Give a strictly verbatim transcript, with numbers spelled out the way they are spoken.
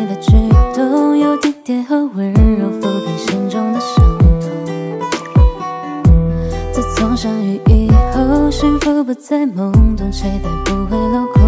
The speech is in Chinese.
的举动，有体贴和温柔，抚平心中的伤痛。自从相遇以后，幸福不再懵懂，期待不会落空。